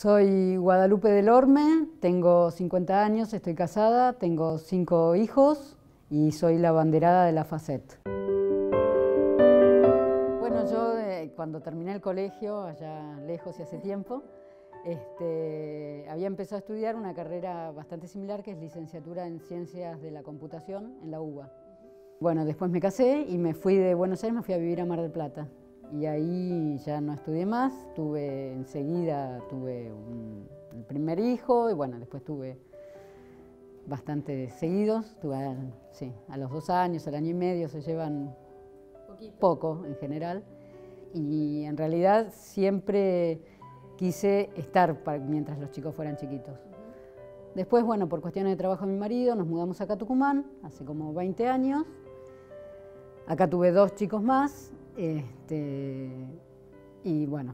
Soy Guadalupe Delorme, tengo 50 años, estoy casada, tengo 5 hijos y soy la abanderada de la FACET. Bueno, yo cuando terminé el colegio, allá lejos y hace tiempo, había empezado a estudiar una carrera bastante similar que es licenciatura en Ciencias de la Computación en la UBA. Bueno, después me casé y me fui de Buenos Aires, me fui a vivir a Mar del Plata. Y ahí ya no estudié más, enseguida tuve el primer hijo y bueno, después tuve bastante seguidos, a los 2 años, al año y medio, se llevan poco en general. Y en realidad siempre quise estar mientras los chicos fueran chiquitos. Después, bueno, por cuestiones de trabajo de mi marido, nos mudamos acá a Tucumán, hace como 20 años. Acá tuve 2 chicos más. Y bueno,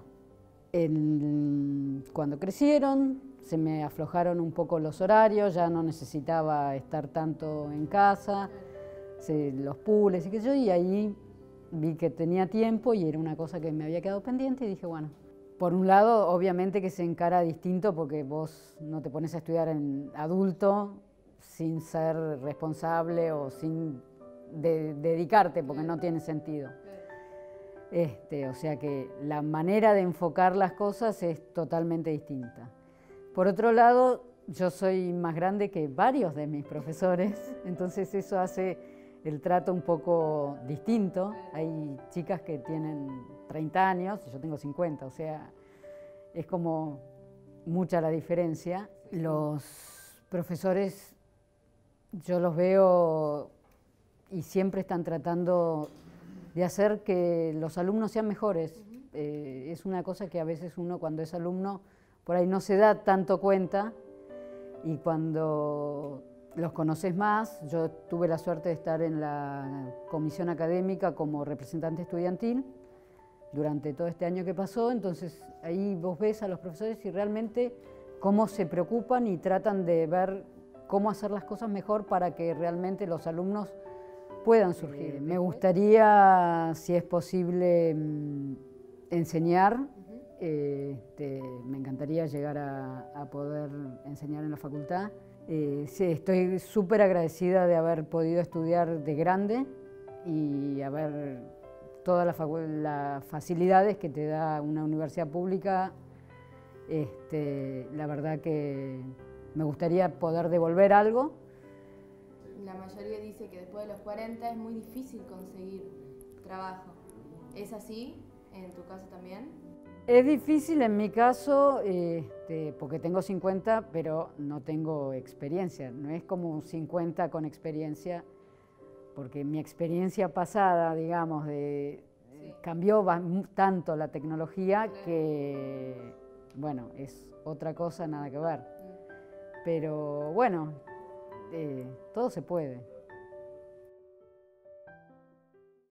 cuando crecieron se me aflojaron un poco los horarios, ya no necesitaba estar tanto en casa, los pools y qué sé yo, y ahí vi que tenía tiempo y era una cosa que me había quedado pendiente y dije, bueno, por un lado obviamente que se encara distinto porque vos no te pones a estudiar en adulto sin ser responsable o sin dedicarte porque no tiene sentido. O sea que la manera de enfocar las cosas es totalmente distinta. Por otro lado, yo soy más grande que varios de mis profesores, entonces eso hace el trato un poco distinto. Hay chicas que tienen 30 años y yo tengo 50, o sea, es como mucha la diferencia. Los profesores, yo los veo y siempre están tratando de hacer que los alumnos sean mejores. Es una cosa que a veces uno cuando es alumno por ahí no se da tanto cuenta y cuando los conoces más, yo tuve la suerte de estar en la comisión académica como representante estudiantil durante todo este año que pasó, entonces ahí vos ves a los profesores y realmente cómo se preocupan y tratan de ver cómo hacer las cosas mejor para que realmente los alumnos puedan surgir. Me gustaría, si es posible, enseñar. Me encantaría llegar a poder enseñar en la facultad. Sí, estoy súper agradecida de haber podido estudiar de grande y haber todas las facilidades que te da una universidad pública. La verdad que me gustaría poder devolver algo. La mayoría dice que después de los 40 es muy difícil conseguir trabajo. ¿Es así en tu caso también? Es difícil en mi caso, porque tengo 50, pero no tengo experiencia. No es como un 50 con experiencia, porque mi experiencia pasada, digamos, cambió tanto la tecnología que, bueno, es otra cosa, nada que ver. Pero bueno, todo se puede.